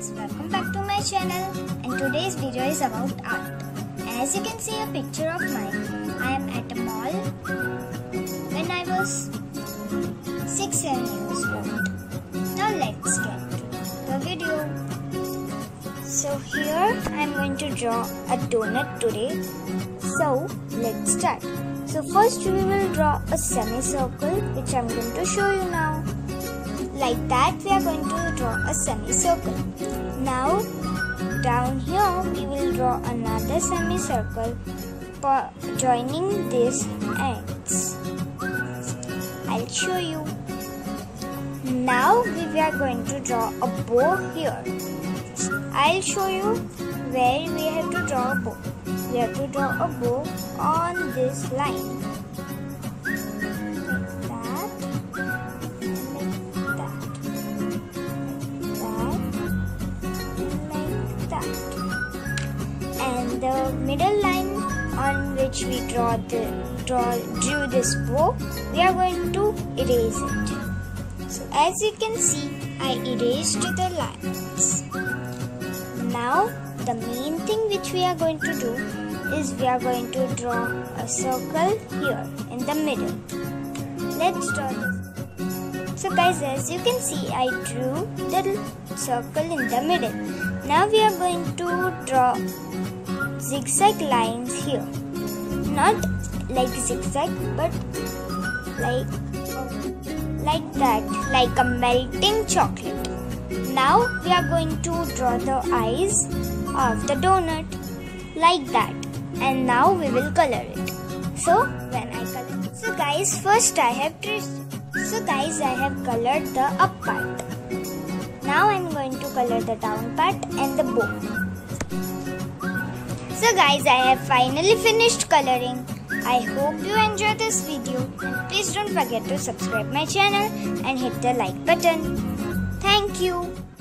guys, welcome back to my channel, and today's video is about art. As you can see a picture of mine, I am at a mall when I was 6-7 years old. Now let's get to the video. So here I am going to draw a donut today. So let's start. So first we will draw a semicircle, which I am going to show you now. Like that we are going to draw a semicircle. Now down here we will draw another semicircle joining these ends. I'll show you. Now we are going to draw a bow here. I'll show you where we have to draw a bow. We have to draw a bow on this line. And the middle line on which we drew this bow, we are going to erase it. So as you can see, I erased the lines. Now the main thing which we are going to do is we are going to draw a circle here in the middle. Let's draw this. So guys, as you can see, I drew the circle in the middle. Now we are going to draw zigzag lines here. Not like zigzag, but like that, like a melting chocolate. Now we are going to draw the eyes of the donut like that, and now we will color it. So when I color it. So guys, first I have traced it. So guys, I have colored the up part. Now I am going to color the down part and the bow. So guys, I have finally finished coloring. I hope you enjoyed this video, and please don't forget to subscribe my channel and hit the like button. Thank you.